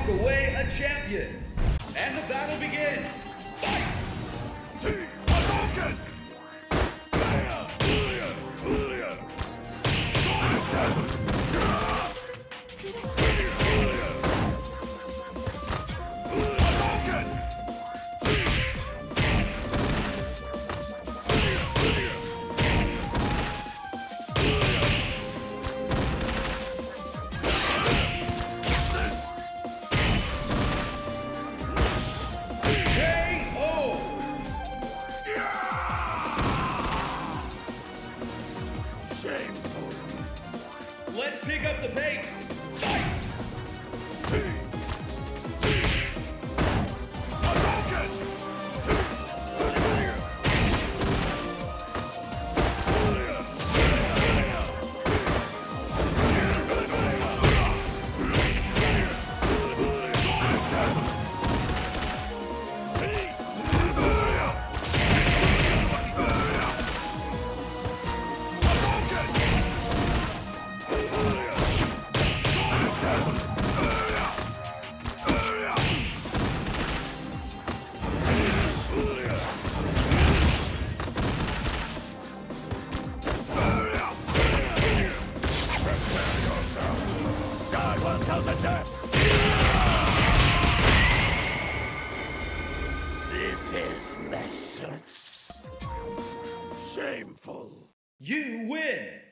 walk away a champion. And the battle begins. Fight! Hadouken! Let's pick up the pace. Fight! This is Messers. Shameful. You win!